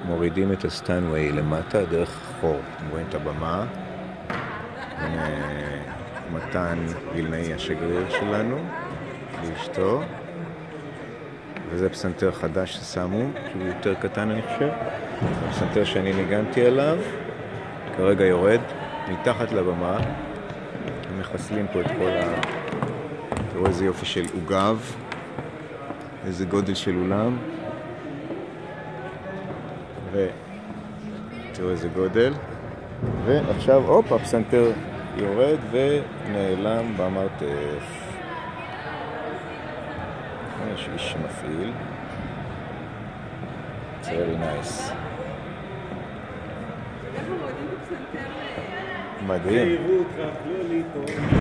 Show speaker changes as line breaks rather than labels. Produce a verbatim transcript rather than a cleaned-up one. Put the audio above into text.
מורידים את הסטנווי למטה דרך חור. אתם רואים את הבמה. הנה מתן וילנאי השגריר שלנו, ואשתו. וזה פסנתר חדש ששמו, שהוא יותר קטן אני חושב. הפסנתר שאני ניגנתי עליו, כרגע יורד מתחת לבמה. הם מחסלים פה את כל ה... תראו איזה יופי של עוגב, איזה גודל של אולם. ותראו איזה גודל. ועכשיו, הופ, הפסנתר יורד ונעלם במרתף. יש איש שמפעיל. It's very nice. מדהים.